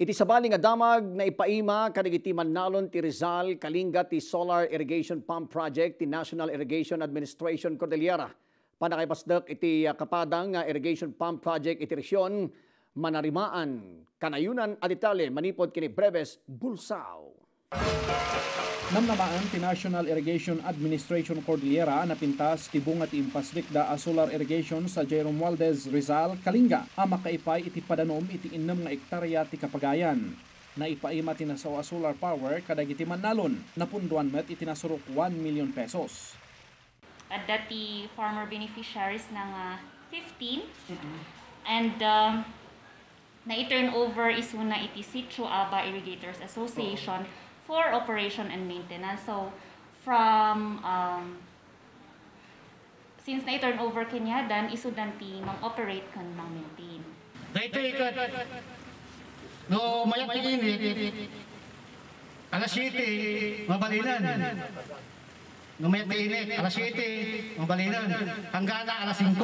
Iti sabali nga damag na ipaima kadagiti Manalon ti Rizal Kalinga ti Solar Irrigation Pump Project ti National Irrigation Administration Cordillera. Panakipasdak iti kapadang irrigation pump project iti resyon manarimaan kanayunan at Itali manipod kini Breves Bulsaw. Namnamaan ti National Irrigation Administration Cordillera na pintas ti bunga ti impaslikda a solar irrigation sa J. Romualdez Rizal Kalinga a makaipay iti padanom iti 6 nga ektarya ti Kapagayan. Naipaima ti nasaw a solar power kadagiti Manalon napunduan met iti nasurok 1 million pesos. At dati farmer beneficiaries ng 15 and na-turn over is una iti Sitio Aba Irrigators Association for operation and maintenance. So from since na-turn over kanya dan isudan ti mang-operate kan mang-maintain. Dahito ikat no mayat ini alas 7 mabalinan. No mayat ini alas 7 mabalinan hanggang alas 5.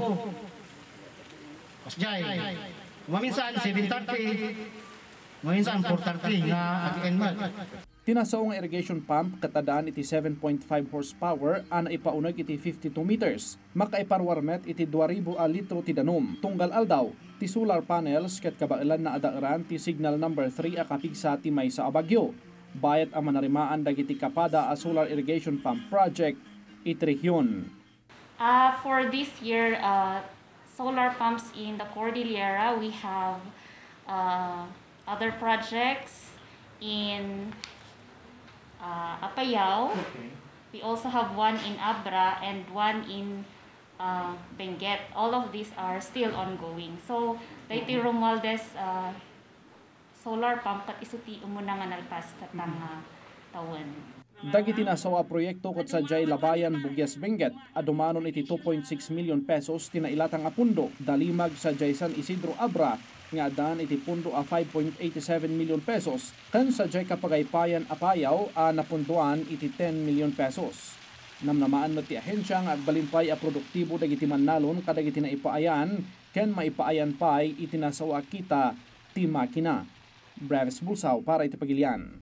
Pasjay. Maminsan 7:30, maminsan 4:30 na at-enmal. Tinasaw nga irrigation pump katadaan iti 7.5 horsepower ana ipaunag iti 52 meters. Makaiparwarmet iti 2,000 litro ti danom. Tunggal aldaw ti solar panels ket kabailan na adaaran ti signal number 3 a kapigsa ti maysa a bagyo. Bayat ang manarimaan dagiti kapada a solar irrigation pump project iti region. For this year, solar pumps in the Cordillera, we have other projects in Apayao. Okay. We also have one in Abra and one in Benguet. All of these are still ongoing. So, daiti Romualdez solar pump kat isuti umuna nga nalpas katang taon. Dagiti nasaw a proyekto ket sa Jay Labayan Bugyas Benguet adumanon iti 2.6 million pesos tinailatang a pundo dalimag sa Jay San Isidro Abra nga daan iti pundo a 5.87 million pesos ken sa Jay Kapagaypayan Apayaw a napunduan iti 10 million pesos. Namnamaan met ti ahensya nga agbalimpay a produktibo dagiti Manalon kadagiti naipaayan ken maipaayan pay iti nasaw a kita ti makina. Breves Bulsaw para iti Pagilian.